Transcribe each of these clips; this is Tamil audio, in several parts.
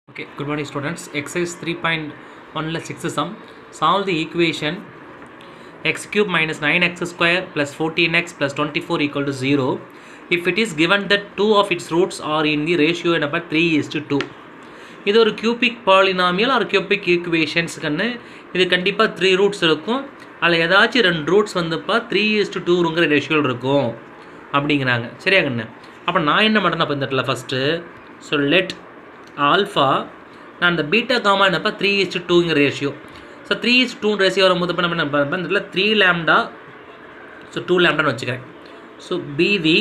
Okay, good morning students. Exercise 3.1 6 sum. Solve the equation x cube minus 9x square plus 14x plus 24 equal to 0 if it is given that two of its roots are in the ratio number 3:2. இது ஒரு cubic polynomial or cubic equations கண்ணு இது கண்டிப்பா 3 roots இருக்கும். அதில் ஏதாச்சும் 2 roots வந்துப்பா 3:2ங்கிற ரேஷியோவில் இருக்கும் அப்படிங்கிறாங்க. சரியா கண்ணு? அப்போ நான் என்ன பண்ணுறேன் அப்போ இந்த இடத்துல ஃபஸ்ட்டு ஸோ லெட் ஆல்ஃபா நான் இந்த பீட்டா காமா என்னப்பா 3:2ங்கிற ரேஷியோ. ஸோ 3:2 ரேஷியோ வரும்போது இப்போ நம்ம என்ன பண்ணுறேன் இந்த இடத்துல 3 லேம்டா ஸோ 2 லேம்டான்னு வச்சுக்கிறேன். ஸோ பிவி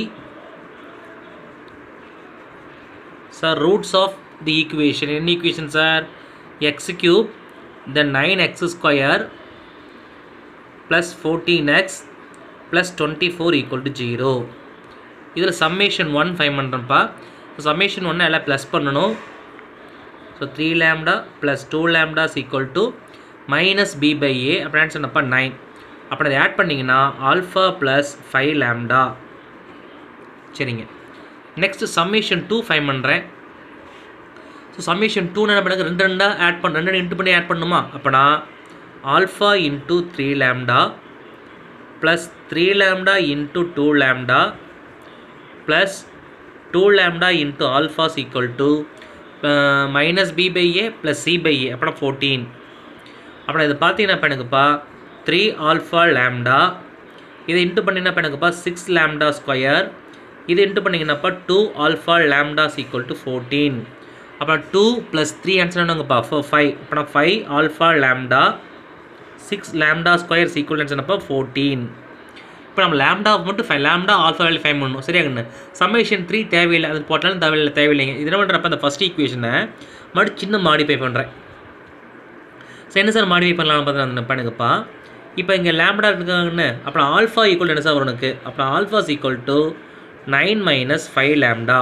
sir roots of the equation என்ன equation sir x cube then 9x square plus 14x plus 24 equal to 0. இதில் சம்மேஷன் 1 ஃபைன் பண்ணுறேன்ப்பா. ஸோ சம்மேஷன் 1 எல்லாம் ப்ளஸ் பண்ணணும். So 3 lambda plus 2 lambdas equal to minus b by a அப்படி ஆன்சர் என்னப்பா 9. அப்படி அதை ஆட் பண்ணிங்கன்னா ஆல்ஃபா ப்ளஸ் 5 லேம்டா. சரிங்க, நெக்ஸ்ட்டு சம்மேஷன் 2 ஃபைன் பண்ணுறேன். ஸோ சம்மேஷன் 2 என்ன பண்ணுங்க 2 ஆட் பண்ண 2 இன்ட்டு பண்ணி ஆட் பண்ணுமா அப்போனா alpha into 3 lambda plus 3 lambda into 2 lambda plus 2 lambda into alphas equal to minus b by a plus c by a அப்புறம் 14. அப்புறம் இது பார்த்தீங்கன்னா இப்போ எனக்குப்பா 3 ஆல்ஃபா லேம்டா இதை இன்ட்டு பண்ணிங்கன்னா எனக்குப்பா 6 லேம்டா ஸ்கொயர் இது இன்ட்டு பண்ணிங்கன்னாப்பா 2 ஆல்ஃபா லேம்டாஸ் ஈக்குவல் டு 14. அப்புறம் 2 ப்ளஸ் 3 ஆன்சர் என்னங்கப்பா 5. அப்புறம் 5 alpha lambda 6 lambda square equal ஆன்சர்னப்பா 14. இப்போ நம்ம லேம்டா மட்டும் 5 லேம்டா ஆல்ஃபா வேல்யூ ஃபைன் பண்ணணும். சரியாங்கண்ணு? சம்மேஷன் 3 தேவையில்லை, அது போட்டாலும் தேவையில்லைங்க. இது என்ன பண்ணுறப்ப அந்த ஃபஸ்ட் ஈக்குவேஷனை மறுபடியும் சின்ன மாடிஃபை பண்ணுறேன். ஸோ என்ன சார் மாடிஃபை பண்ணலாம் பார்த்தா எனக்குப்பா இப்போ இங்கே லேம்டா இருக்காங்கன்னு அப்புறம் ஆல்ஃபா ஈக்குவல் என்ன சார் வரும் எனக்கு அப்புறம் alphas equal to 9 minus 5 lambda.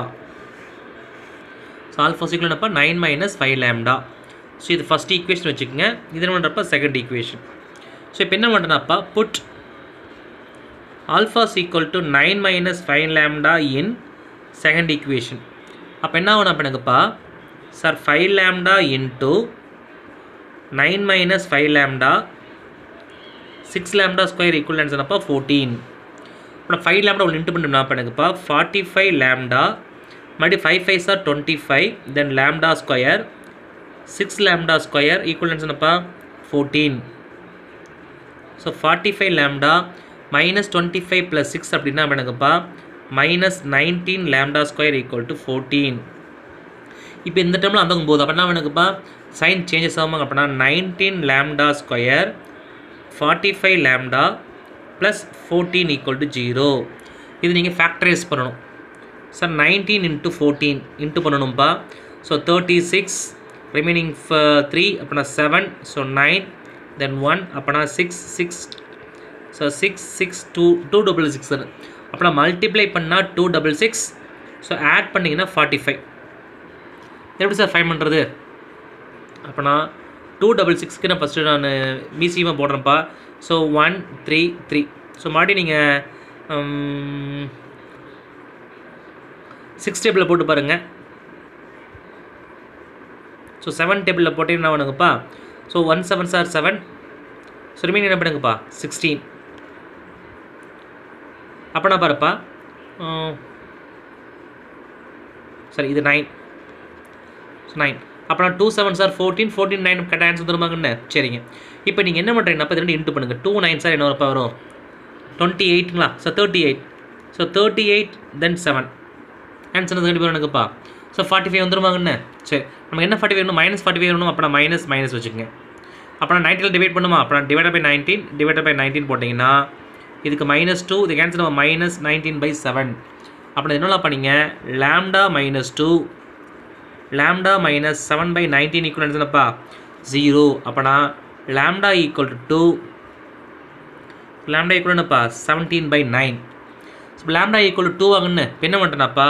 So alphas equal என்னப்பா 9 மைனஸ் 5 லேம்டா. ஸோ இது ஃபஸ்ட் ஈக்குவேஷன் வச்சுக்கோங்க. இது என்ன பண்ணுறப்ப செகண்ட் ஈக்குவேஷன். ஸோ இப்போ என்ன பண்ணுறேன்னாப்பா put alpha is equal to 9 minus 5 lambda in second equation. அப்போ என்ன ஆகும் அப்போ எனக்குப்பா sir 5 lambda into 9 minus 5 lambda 6 lambda square equal answer அப்போ 14. அப்புறம் 5 lambda உள்ள இன்ட்டு பண்ணோம்னா அப்போ எனக்குப்பா 45 lambda மறுபடி 5 5 sir 25 then lambda square 6 lambda square equal answer அப்போ 14. ஸோ 45 lambda minus 25 plus 6 அப்படின்னா எனக்குப்பா minus 19 lambda square equal to 14. இப்போ இந்த டேர்மில் அந்தக்கும் போது அப்படின்னா எனக்குப்பா சைன் சேஞ்சஸ் ஆகுமாங்க. அப்படின்னா 19 lambda square 45 lambda plus 14 equal to 0. இது நீங்கள் ஃபேக்டரைஸ் பண்ணணும் சார். 19 into 14 இன்ட்டு பண்ணணும்ப்பா. ஸோ 36 ரிமைனிங் 3 அப்படின்னா 7 ஸோ 9 then 1 அப்படின்னா 6 6 ஸோ 6 6 266 அப்புறம் மல்டிப்ளை பண்ணால் 266 ஸோ ஆட் பண்ணிங்கன்னா 45. எப்படி சார் ஃபைன் பண்ணுறது அப்போனா 266க்கு நான் ஃபஸ்ட்டு நான் மீசியமாக போடுறேன்ப்பா. ஸோ 1 3 3 ஸோ மறுபடியும் நீங்கள் 6 டேபிளில் போட்டு பாருங்கள். ஸோ 7 டேபிளில் போட்டிங்கன்னா வேணுங்கப்பா. ஸோ 1 7 சார் 7 ஸோ ரிமைனிங் என்ன பண்ணுங்கப்பா 16. அப்போ நான் பாருப்பா சரி இது 9 ஸோ 9 அப்புறம் 2 7 சார் 14 14 9 கரெக்டாக ஆன்சர் தருமாங்கண்ணே. சரிங்க, இப்போ நீங்கள் என்ன பண்ணுறீங்கன்னா இப்போ 2 இன்ட்டு பண்ணுங்கள். 2 9 சார் என்ன வரப்பா வரும் 28ங்களா. ஸோ 38 ஸோ 38 தென் 7 ஆன்சர் கண்டிப்பாக எனக்குப்பா. ஸோ 45 வந்துருமாங்கண்ணே. சரி நமக்கு என்ன 45 வேணும் -45 வேணும். அப்புறம் மைனஸ் மைனஸ் வச்சுக்கோங்க. அப்புறம் 19 டிவைட் பண்ணுமா அப்புறம் டிவைட் பை 19 போட்டிங்கன்னா இதுக்கு -2 இது கேன்சல் நம்ம -19/7. அப்புறம் என்னெல்லாம் பண்ணிங்க லேம்டா -2 லேம்டா -7/19 ஈக்குவல் என்னப்பா 0. அப்போனா lambda equal to 2 lambda equal என்னப்பா 17/9. இப்போ லேம்டா ஈக்குவல் டு 2 ஆகுன்னு இப்போ என்ன பண்ணுறேன்னாப்பா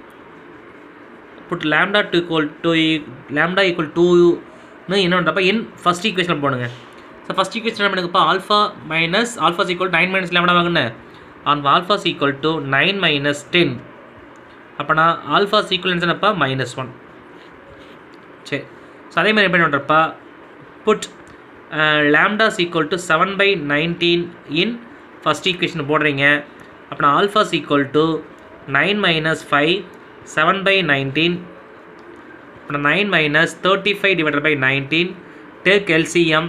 புட் லேம்டா ஈக்குவல் 2ன்னு என்ன பண்ணுறப்பா இன் ஃபஸ்ட் ஈக்குவேஷன் போடுங்க. ஸோ ஃபஸ்ட் ஈக்குவேஷன் என்ன பண்ணுங்கப்பா alpha minus alphas equal 9 minus lambda வாங்குன்னு ஆல்ஃபாஸ் ஈக்குவல் டு 9 மைனஸ் 10 அப்போனா ஆல்ஃபாஸ் ஈக்குவல் என்னப்பா -1. சரி. ஸோ அதே மாதிரி என்ன பண்ணுறப்பா put lambda is equal to 7/19 in first equation போடுறீங்க. அப்படின்னா alpha is equal to 9 minus 5 7/19 அப்படின்னா 9 minus 35 divided by 19. take LCM.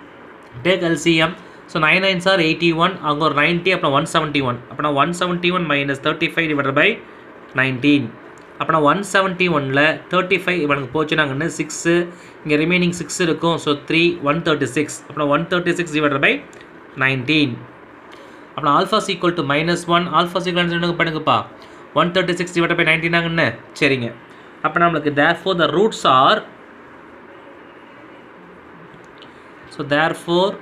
So 9 9s are 81, அங்கே ஒரு 90, அப்புறம் 171. அப்படின்னா 171 minus 35 divided by 19. அப்படின்னா 171ல் 35 இவனுக்கு போச்சுனாங்கன்னு 6, இங்கே ரிமைனிங் 6 இருக்கும். ஸோ 3 136. அப்படின்னா 136 divided by 19. அப்படின்னா alpha is equal to -1. Alpha is equal to பண்ணுங்கப்பா 136 divided by 19 ஆங்கன்னு. சரிங்க. அப்போ நம்மளுக்கு therefore the roots are therefore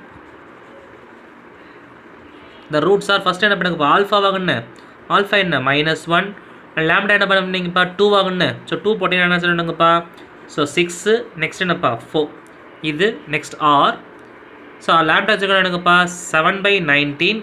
the roots are first என்ன பண்ணுங்கப்பா ஆல்ஃபா வாங்கன்னு. ஆல்ஃபா என்ன -1, lambda என்ன பண்ணுங்கப்பா 2 வாங்கன்னு. ஸோ 2 போட்டிங்கன்னா என்ன சொல்லுங்கப்பா. ஸோ 6 நெக்ஸ்ட் என்னப்பா 4 இது நெக்ஸ்ட் ஆர். ஸோ lambda என்னங்கப்பா 7/19.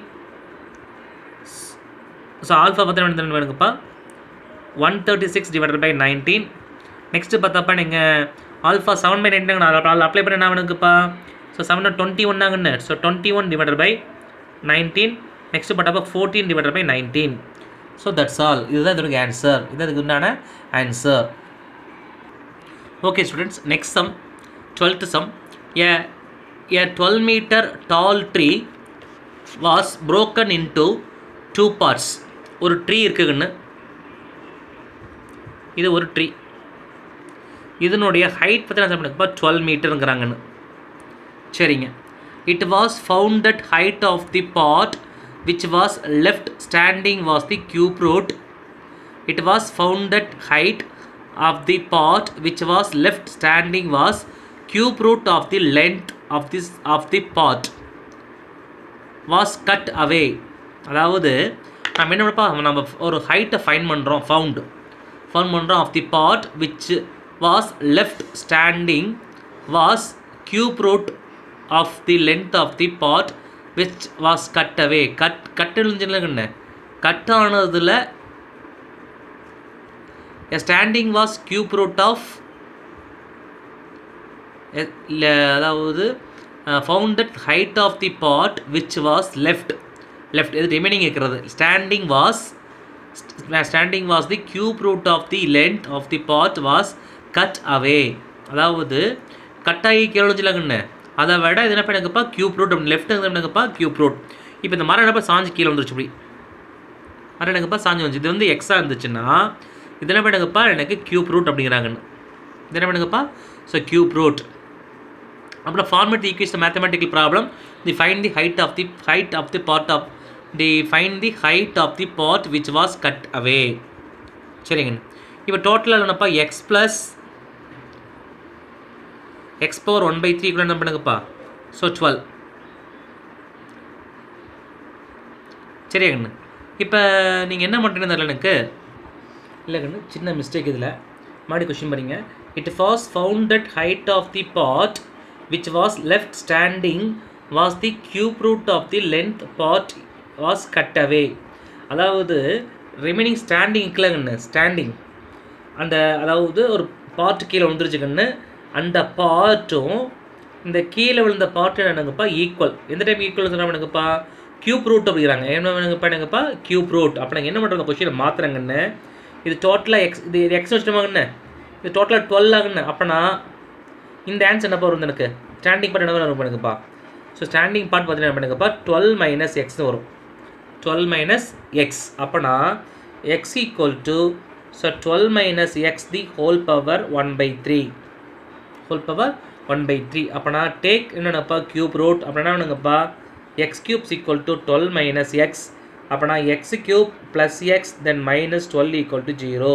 ஸோ ஆல்ஃபா பார்த்தா வேணுங்கப்பா 136 divided by 19. நெக்ஸ்ட்டு பார்த்தப்பா நீங்கள் ஆல்ஃபா 7/19 அப்ளை பண்ண என்ன வேணுங்கப்பா. ஸோ 7 21 ஆகுன்னு. So 21 divided by 19. நெக்ஸ்ட்டு பார்த்தப்பா 14 divided by 19. So that's all. இதுதான் இதோட ஆன்சர். இதுதான் இதுக்கு உண்டான answer. Okay students, next sum 12th sum. A 12 meter tall tree was broken into 2 parts. ஒரு ட்ரீ இருக்குன்னு. இது ஒரு ட்ரீ. இதனுடைய ஹைட் பார்த்தீங்கன்னா 12 மீட்டருங்கிறாங்கன்னு. சரிங்க. It was found that height of the part which was left standing was the cube root. It was found that height of the part which was left standing was cube root of the length of the part was cut away. அதாவது நம்ம என்ன பண்ணப்பா நம்ம ஒரு ஹைட்டை ஃபைண்ட் பண்ணுறோம். ஃபவுண்ட் பண்ணுறோம் of the part which was left standing was cube root of the length of the part which was cut away. Cut எழுந்துச்சுன்னு கட் ஆனதில் standing was cube root of அதாவது found that height of the part which was left இது ரிமைனிங் இருக்கிறது. standing was the cube root of the length of the part was cut away. அதாவது கட்டாகி கீழே அதை விட இது என்ன பண்ணுங்கப்பா கியூப் ரூட். அப்படி லெஃப்ட் என்னங்கப்பா கியூப் ரூட். இப்போ இந்த மரம் என்னப்பா சாஞ்சு கீழே வந்துருச்சு. இப்படி மரம் என்னங்கப்பா சாஞ்சு வந்துச்சு. இது வந்து எக்ஸாக இருந்துச்சுன்னா இது என்ன பண்ணுங்கப்பா எனக்கு கியூப் ரூட் அப்படிங்கிறாங்கன்னு. இது என்ன பண்ணுங்கப்பா ஸோ கியூப் ரூட். அப்புறம் format equation mathematical problem. find the height of the part which was cut away. சரிங்க. இப்போ டோட்டலாக என்னப்பா எக்ஸ் ப்ளஸ் x power 1/3 கூட என்ன பண்ணுங்கப்பா ஸோ 12. சரியாங்கண்ணு. இப்போ நீங்கள் என்ன பண்ணுறீங்கன்னு தெரியல எனக்கு. இல்லைங்கண்ணு சின்ன மிஸ்டேக் இதில் மாடி கொஸ்டின் பாருங்க. It was found that height of the part which was left standing was the cube root of the length part was cut away. அதாவது ரிமைனிங் ஸ்டாண்டிங் இல்லைங்கண்ணு. ஸ்டாண்டிங் அந்த அதாவது ஒரு பார்ட் கீழே வந்துருச்சுக்கண்ணு. அந்த பார்ட்டும் இந்த கீழே விழுந்த பார்ட்டு என்னங்கப்பா ஈக்குவல். எந்த டைம் ஈக்குவல் வேணுங்கப்பா கியூப் ரூட் அப்படிங்கிறாங்க. என்ன வேணுங்கப்பா என்னங்கப்பா கியூப் ரூட். அப்போ நாங்கள் என்ன பண்ணுறோம் கொஸ்டினை மாற்றுறங்கன்னு. இது டோட்டலாக எக்ஸ் இது எக்ஸ் வச்சுட்டோமாங்கண்ணே. இது டோட்டலாக 12 ஆகுன்னு. அப்போனா இந்த ஆன்சர் என்னப்பா வரும் எனக்கு ஸ்டாண்டிங் பார்ட் என்ன வரும் பண்ணுங்கப்பா. ஸோ ஸ்டாண்டிங் பார்ட் பார்த்தீங்கன்னா என்ன பண்ணுங்கப்பா 12 - எக்ஸ்னு வரும். 12 - எக்ஸ். அப்போனா x equal to so 12 - x the whole power 1/3. Whole power 1/3. அப்போனா டேக் என்னென்னப்பா கியூப் ரூட். அப்படின்னா என்னங்கப்பா x cube equal to 12 - x. அப்போனா x cube plus x then -12 equal to 0.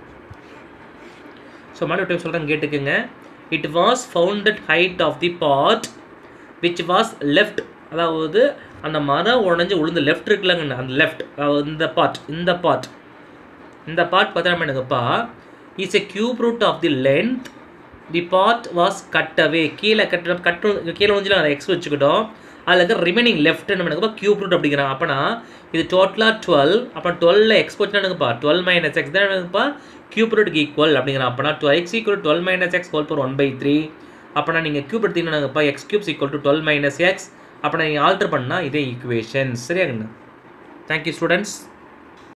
So மறுபடியும் டைம் சொல்கிறேன் கேட்டுக்குங்க. It was founded height of the part which was left. அதாவது அந்த மரம் உடஞ்சி உளுந்து லெஃப்ட் இருக்குல்லங்கண்ணா. அந்த லெஃப்ட் இந்த பார்ட் பார்த்தா என்னங்கப்பா is a cube root of the length. The part was cut away. கீழே கீழே வந்துச்சுல அதை எக்ஸ் வச்சுக்கிட்டோம். அதில் இருக்க ரிமைனிங் லெஃப்ட் என்ன பண்ணுங்கப்பா கியூப் ரூட் அப்படிங்கிறாங்க. அப்போனா இது டோட்டலாக 12, அப்போ 12 எக்ஸ் போச்சுன்னா என்னங்கப்பா 12 மைனஸ் எக்ஸ் தான் என்னங்கப்பா கியூப் ரூட்டுக்கு ஈக்குவல் அப்படிங்கிறான். அப்போனா x equal 12 minus x whole power 1/3. அப்போனா நீங்கள் கியூப் எடுத்தீங்கன்னாங்கப்பா x cubes equal to 12 minus x. அப்போ நீங்கள் ஆல்டர் பண்ணால் இதே ஈக்குவேஷன் சரியாங்கண்ணா. Thank you students.